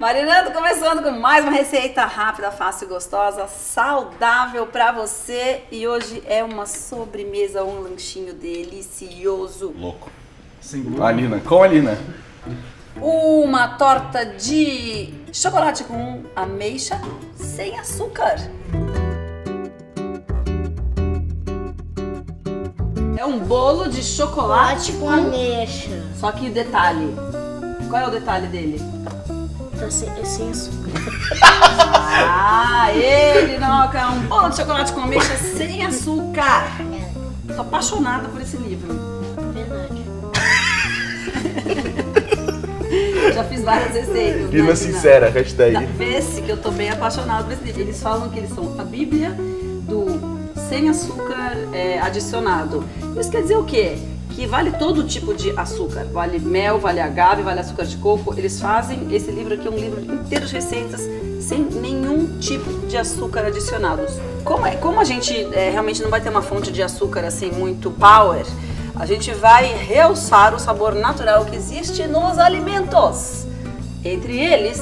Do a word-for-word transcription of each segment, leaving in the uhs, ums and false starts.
Marinando, começando com mais uma receita rápida, fácil, gostosa, saudável pra você. E hoje é uma sobremesa, um lanchinho delicioso. Louco. Sim. Alina, com a Alina. Uma torta de chocolate com ameixa sem açúcar. É um bolo de chocolate com ameixa. Só que o detalhe, qual é o detalhe dele? Tá sem, é sem açúcar. Ah, ele não, é um bolo de chocolate com ameixa sem açúcar. Tô apaixonada por esse livro. Verdade. Já fiz várias receitas. Lina né, sincera, hashtag. Vê-se que eu tô bem apaixonada por esse livro. Eles falam que eles são a bíblia do sem açúcar é, adicionado. Isso quer dizer o quê? Que vale todo tipo de açúcar. Vale mel, vale agave, vale açúcar de coco. Eles fazem, esse livro aqui é um livro inteiro de receitas sem nenhum tipo de açúcar adicionados. Como, é, como a gente é, realmente não vai ter uma fonte de açúcar assim muito power, a gente vai realçar o sabor natural que existe nos alimentos. Entre eles,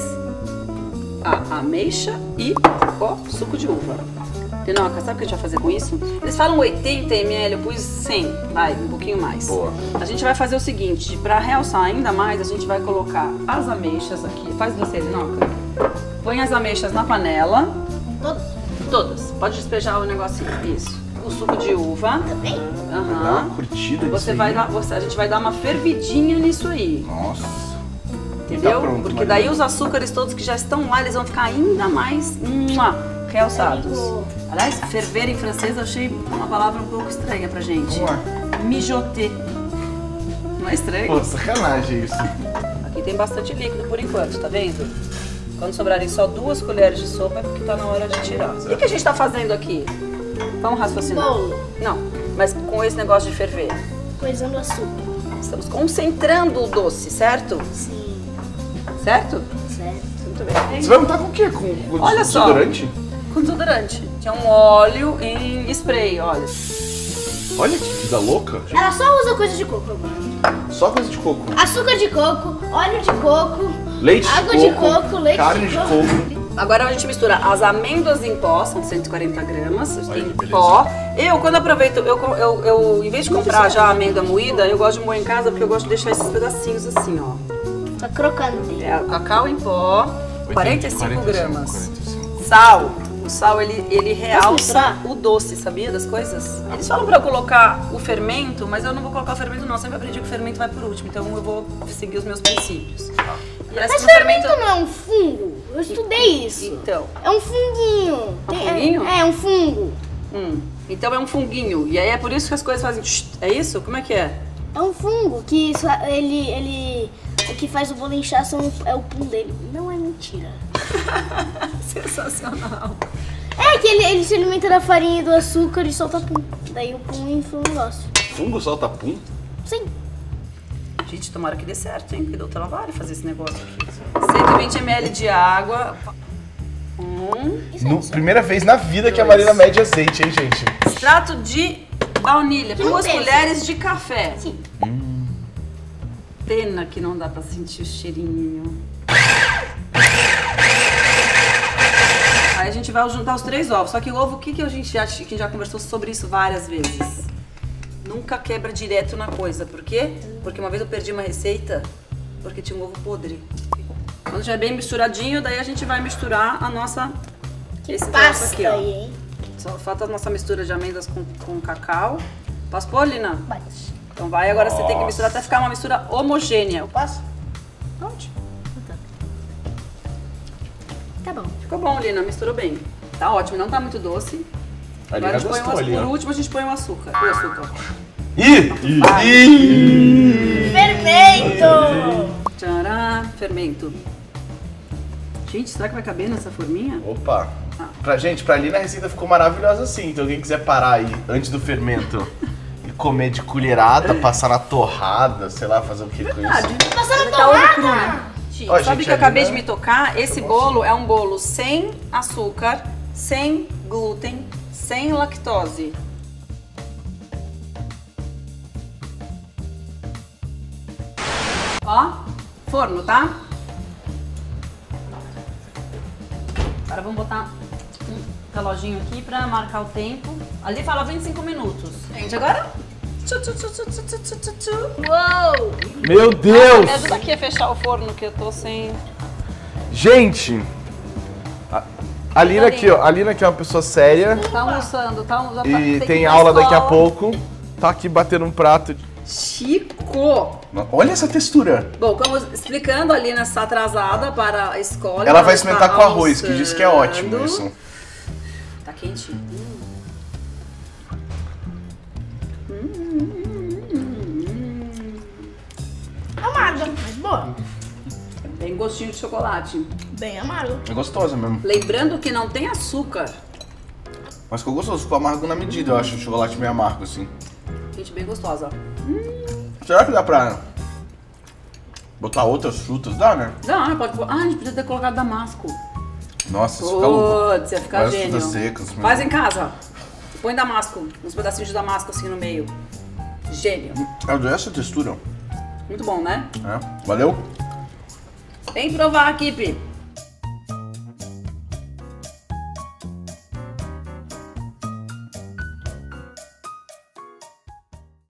a ameixa e o suco de uva. Tinoca, sabe o que a gente vai fazer com isso? Eles falam oitenta mililitros, eu pus cem, vai, um pouquinho mais. Boa. A gente vai fazer o seguinte, para realçar ainda mais, a gente vai colocar as ameixas aqui. Faz você, Tinoca. Põe as ameixas na panela. Todas? Todas. Pode despejar o negocinho. Isso. O suco de uva. Também? Aham. Dá uma curtida Você nisso vai aí. dar, você, a gente vai dar uma fervidinha nisso aí. Nossa. Entendeu? Tá pronto, Porque Marina. daí os açúcares todos que já estão lá, eles vão ficar ainda mais mua, realçados. Aliás, ferver em francês eu achei uma palavra um pouco estranha pra gente. Vamos lá. Mijoter. Não é estranho? Pô, sacanagem isso. Aqui tem bastante líquido por enquanto, tá vendo? Quando sobrarem só duas colheres de sopa é porque tá na hora de tirar. O que, que a gente tá fazendo aqui? Vamos raciocinar. Bolo. Não, mas com esse negócio de ferver. Coisando açúcar. Estamos concentrando o doce, certo? Sim. Certo? Certo. Muito bem. Você vai montar com o quê? Com, com Olha só. desodorante? Com desodorante. Que é um óleo em spray, olha. Olha que vida louca. Ela só usa coisa de coco agora. Só coisa de coco. Açúcar de coco, óleo de coco, Leite água de de coco, coco, leite carne de de coco. coco. Agora a gente mistura as amêndoas em pó, são cento e quarenta gramas, Olha em que beleza. pó. Eu, quando aproveito, eu, eu, eu, em vez de comprar já a amêndoa moída, eu gosto de moer em casa porque eu gosto de deixar esses pedacinhos assim, ó. Tá crocante. É cacau em pó, quarenta e cinco gramas. quarenta e cinco. Sal. O sal, ele, ele realça misturar? o doce, sabia das coisas? Eles falam pra eu colocar o fermento, mas eu não vou colocar o fermento não. Eu sempre aprendi que o fermento vai por último, então eu vou seguir os meus princípios. E esse Mas o fermento não é um fungo? Eu estudei isso. Então, É um funguinho. Um funguinho? É, é um fungo. hum, então é um funguinho. E aí é por isso que as coisas fazem... tch, é isso? Como é que é? É um fungo que isso, ele, ele... O que faz o bolo inchar são, é o pum dele. Não é mentira. Sensacional. É que ele, ele se alimenta da farinha e do açúcar e solta pum. Daí o pum infla o negócio. Fungo solta pum? Sim. Gente, tomara que dê certo, hein? Porque deu trabalho fazer esse negócio aqui. cento e vinte mililitros de água. Um. No, primeira vez na vida que a Marina mede azeite, hein, gente? Extrato de baunilha. Que não Duas pesa. colheres de café. Sim. Pena que não dá pra sentir o cheirinho. Aí a gente vai juntar os três ovos. Só que o ovo, o que, que a gente já, que já conversou sobre isso várias vezes? Nunca quebra direto na coisa. Por quê? Porque uma vez eu perdi uma receita porque tinha um ovo podre. Quando já é bem misturadinho, daí a gente vai misturar a nossa... Que esse troço pasta aqui, ó. aí, hein? Só falta a nossa mistura de amêndoas com, com cacau. Posso pôr, Lina? Bate. Então vai, agora você tem que misturar até ficar uma mistura homogênea. Posso? Pode. Tá bom. Ficou bom, Lina, misturou bem. Tá ótimo, não tá muito doce. A Agora a Lina gente põe o gostou açúcar. ali, Por ó. último a gente põe o açúcar. O açúcar. Ih! Ih! Fermento! Tcharam, fermento. Gente, será que vai caber nessa forminha? Opa! Pra gente, pra Lina a receita ficou maravilhosa assim. Então quem quiser parar aí antes do fermento e comer de colherada, passar na torrada, sei lá, fazer o que com isso. Verdade. Passando Tá ovo cru, torrada! né? Ó, Sabe gente, que eu a acabei Lina- de me tocar? Esse bolo é um bolo sem açúcar, sem glúten, sem lactose. Ó, forno, tá? Agora vamos botar um reloginho aqui pra marcar o tempo. Ali fala vinte e cinco minutos. Gente, agora... Tchu, tchu, tchu, tchu, tchu, tchu, tchu, tchu. Uou! Meu Me Deus! ajuda aqui a fechar o forno que eu tô sem... Gente! A a Lina aqui, ó. A Lina aqui é uma pessoa séria. Tá almoçando, tá almoçando. E que tem ir pra aula daqui a escola. pouco. Tá aqui batendo um prato. Chico! Olha essa textura. Bom, como explicando, a Lina está atrasada para a escola. Ela vai está experimentar com arroz, que almoçando. diz que é ótimo isso. Tá quentinho. Amarga, mas boa. Tem gostinho de chocolate. Bem amargo. É gostosa mesmo. Lembrando que não tem açúcar. Mas ficou gostoso, ficou amargo na medida, eu acho o chocolate meio amargo, assim. Gente, bem gostosa. Será que dá pra botar outras frutas? Dá, né? Não, pode pôr. Ah, a gente podia ter colocado damasco. Nossa, isso fica louco. Putz, ia ficar Várias gênio. frutas secas. mesmo. Faz em casa. Põe damasco. Uns pedacinhos de damasco assim no meio. Gênio. Eu adorei essa textura. Muito bom, né? É. Valeu? Vem provar aqui, Pi.